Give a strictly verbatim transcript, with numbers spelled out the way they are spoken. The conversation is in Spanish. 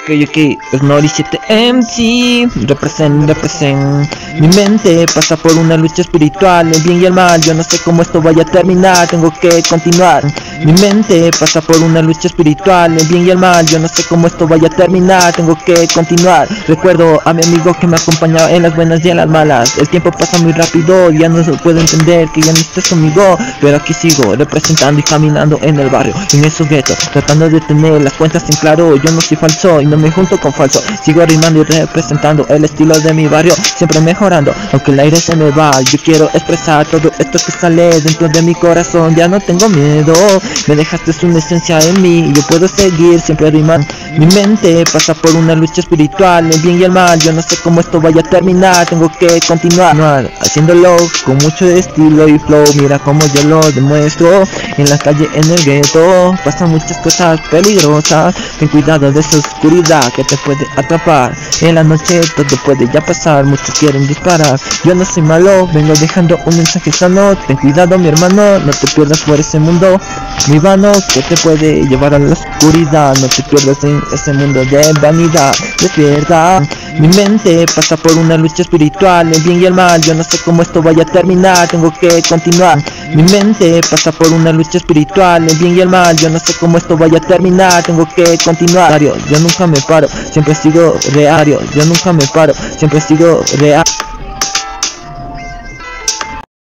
Ok, ok, Snorri siete M C, represent, represent. Mi mente pasa por una lucha espiritual, el bien y el mal, yo no sé cómo esto vaya a terminar, tengo que continuar. Mi mente pasa por una lucha espiritual, el bien y el mal, yo no sé cómo esto vaya a terminar, tengo que continuar. Recuerdo a mi amigo que me acompañaba en las buenas y en las malas. El tiempo pasa muy rápido, ya no puedo entender que ya no estés conmigo, pero aquí sigo representando y caminando en el barrio, en esos guetos, tratando de tener las cuentas en claro. Yo no soy falso y no me junto con falso, sigo arrimando y representando el estilo de mi barrio, siempre mejorando, aunque el aire se me va. Yo quiero expresar todo esto que sale dentro de mi corazón, ya no tengo miedo, me dejaste una esencia en mí y yo puedo seguir siempre rimando. Mi mente pasa por una lucha espiritual, el bien y el mal, yo no sé cómo esto vaya a terminar, tengo que continuar haciéndolo con mucho estilo y flow. Mira cómo yo lo demuestro en la calle, en el gueto, pasan muchas cosas peligrosas, ten cuidado de esa oscuridad que te puede atrapar. En la noche todo puede ya pasar, muchos quieren disparar, yo no soy malo, vengo dejando un mensaje sano. Ten cuidado mi hermano, no te pierdas por ese mundo muy vano que te puede llevar a la oscuridad, no te pierdas en ese mundo de vanidad. Despierta, mi mente pasa por una lucha espiritual, el bien y el mal, yo no sé cómo esto vaya a terminar, tengo que continuar. Mi mente pasa por una lucha espiritual, el bien y el mal, yo no sé cómo esto vaya a terminar, tengo que continuar. Yo nunca me paro, siempre sigo reario, yo nunca me paro, siempre sigo real.